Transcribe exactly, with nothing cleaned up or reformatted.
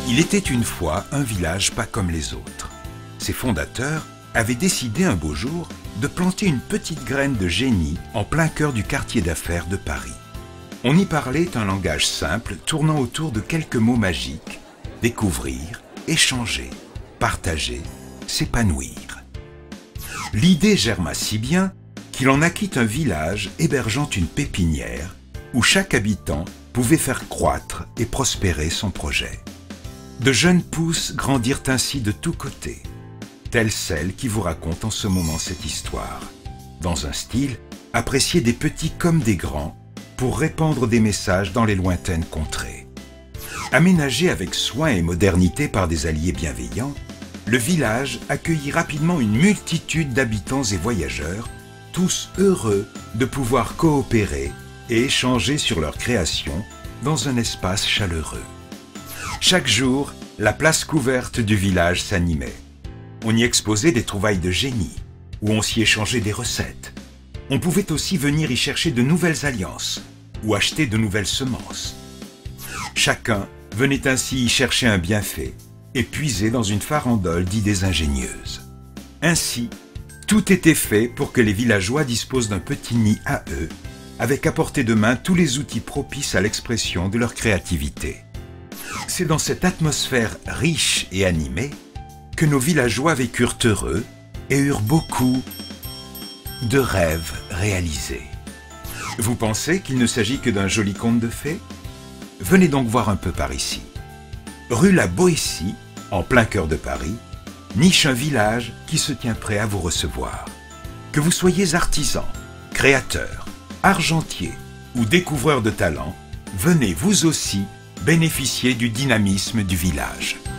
Il était une fois un village pas comme les autres. Ses fondateurs avaient décidé un beau jour de planter une petite graine de génie en plein cœur du quartier d'affaires de Paris. On y parlait un langage simple tournant autour de quelques mots magiques: découvrir, échanger, partager, s'épanouir. L'idée germa si bien qu'il en naquit un village hébergeant une pépinière où chaque habitant pouvait faire croître et prospérer son projet. De jeunes pousses grandirent ainsi de tous côtés, telle celle qui vous raconte en ce moment cette histoire, dans un style apprécié des petits comme des grands, pour répandre des messages dans les lointaines contrées. Aménagé avec soin et modernité par des alliés bienveillants, le village accueillit rapidement une multitude d'habitants et voyageurs, tous heureux de pouvoir coopérer et échanger sur leur création dans un espace chaleureux. Chaque jour, la place couverte du village s'animait. On y exposait des trouvailles de génie, où on s'y échangeait des recettes. On pouvait aussi venir y chercher de nouvelles alliances, ou acheter de nouvelles semences. Chacun venait ainsi y chercher un bienfait, et puiser dans une farandole d'idées ingénieuses. Ainsi, tout était fait pour que les villageois disposent d'un petit nid à eux, avec à portée de main tous les outils propices à l'expression de leur créativité. C'est dans cette atmosphère riche et animée que nos villageois vécurent heureux et eurent beaucoup de rêves réalisés. Vous pensez qu'il ne s'agit que d'un joli conte de fées? Venez donc voir un peu par ici. Rue La Boétie, en plein cœur de Paris, niche un village qui se tient prêt à vous recevoir. Que vous soyez artisan, créateur, argentier ou découvreur de talent, venez vous aussi bénéficier du dynamisme du village.